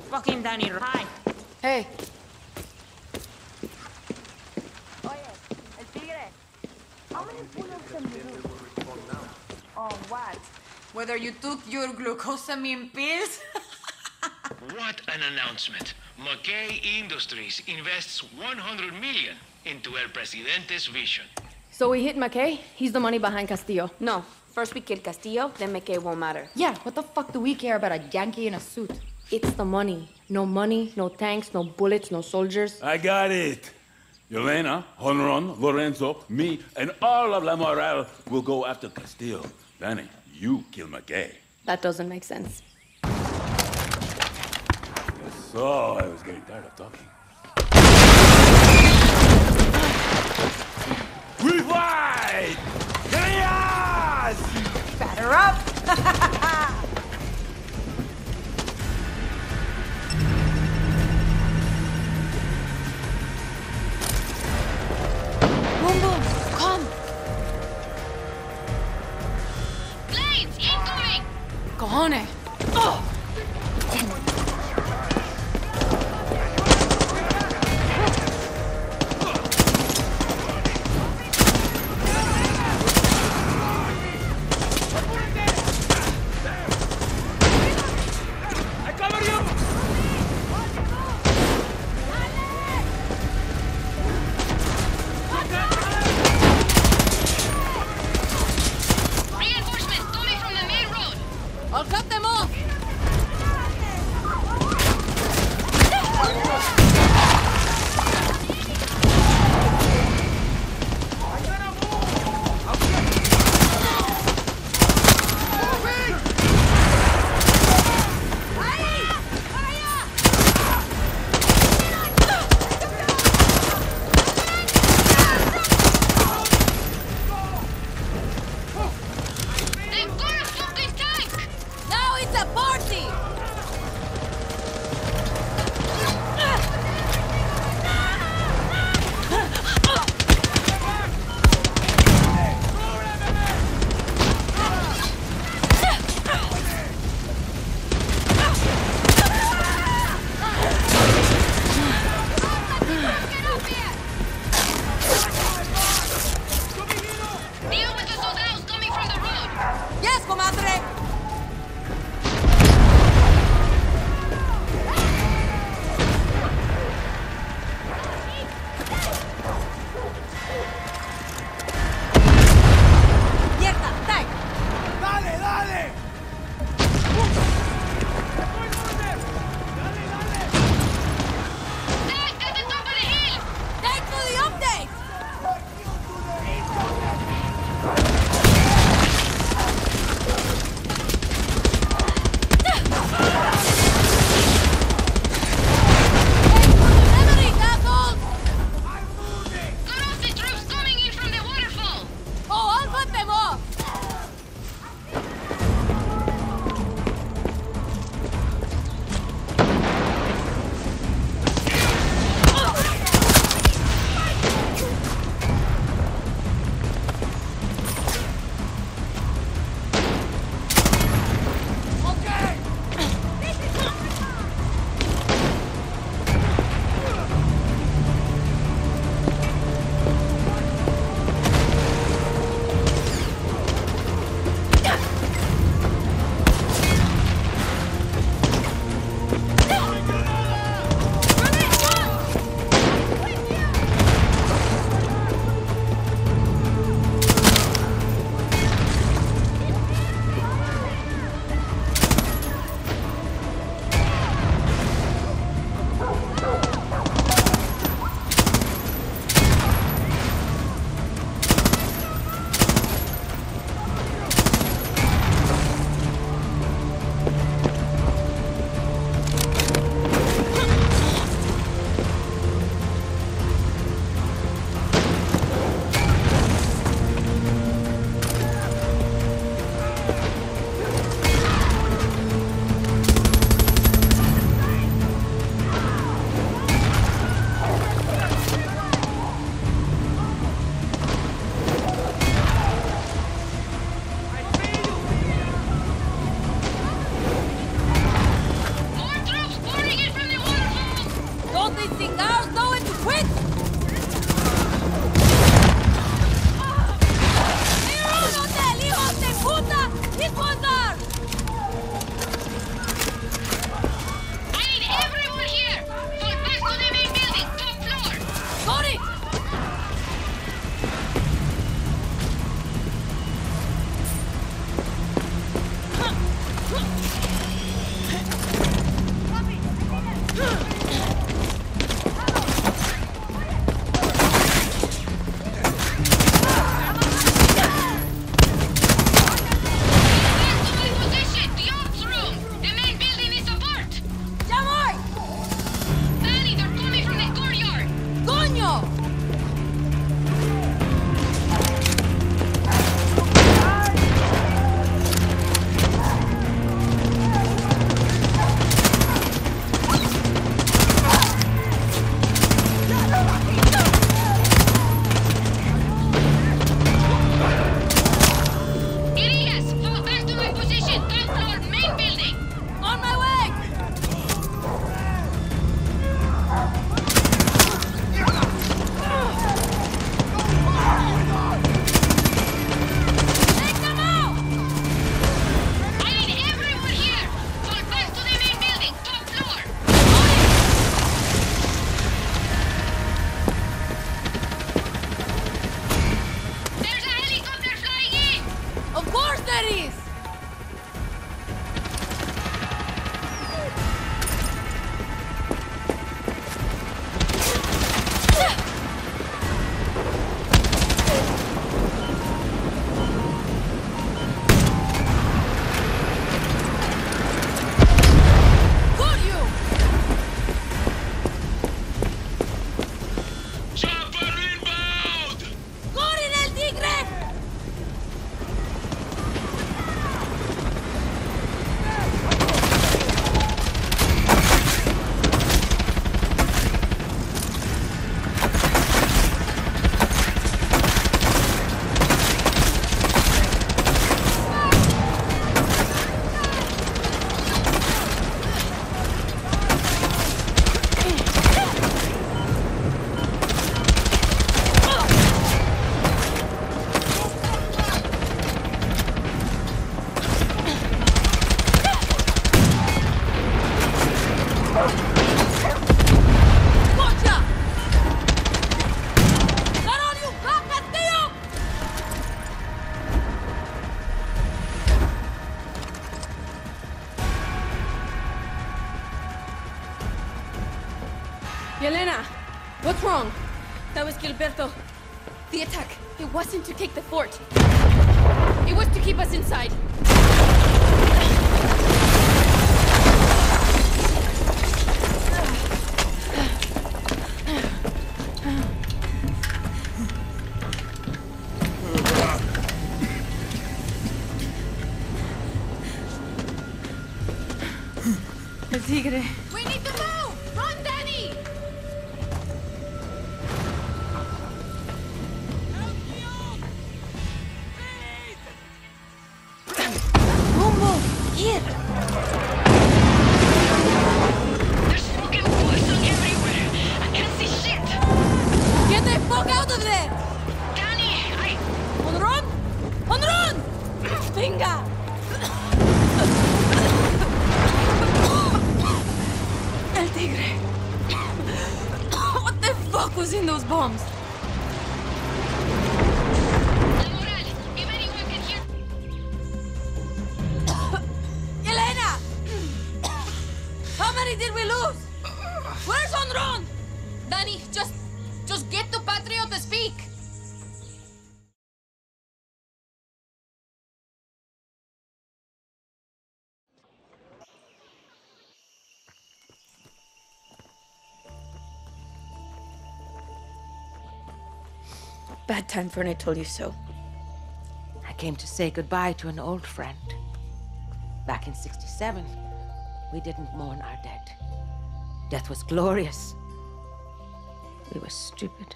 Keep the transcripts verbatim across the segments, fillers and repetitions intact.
fucking Danny. Hi. Hey. Oye, el tigre. How many pull-ups can you do? On what? Whether you took your glucosamine pills? What an announcement. McKay Industries invests one hundred million into El Presidente's vision. So we hit McKay? He's the money behind Castillo. No. First we kill Castillo, then McKay won't matter. Yeah, what the fuck do we care about a Yankee in a suit? It's the money. No money, no tanks, no bullets, no soldiers. I got it. Yelena, Honron, Lorenzo, me, and all of La Moral will go after Castillo. Danny, you kill McKay. That doesn't make sense. So I was getting tired of talking. We fight! Yes! Batter up! Boom, boom, come! Blades incoming! Cojones! Oh! I'll cut them off! Yelena, what's wrong? That was Gilberto. The attack, it wasn't to take the fort. It was to keep us inside. El tigre. We need to move! Run, Danny! Mumbo, here! There's smoking poison everywhere! I can't see shit! Get the fuck out of there! Danny, I... On run! On run! Venga! El tigre. What the fuck was in those bombs? La moral, if anyone can hear... Yelena! How many did we lose? Where's Anton? Danny, just... just get to Patrio to speak! Bad time for an I told you so. I came to say goodbye to an old friend. Back in sixty-seven, we didn't mourn our dead. Death was glorious. We were stupid.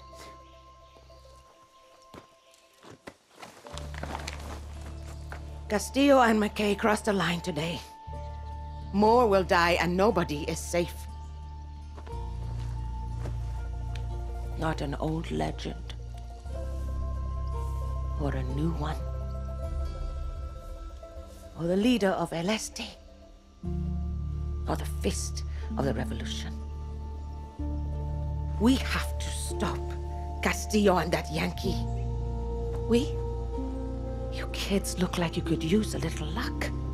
Castillo and McKay crossed the line today. More will die and nobody is safe. Not an old legend. Or a new one. Or the leader of El Este. Or the fist of the revolution. We have to stop Castillo and that Yankee. We? You kids look like you could use a little luck.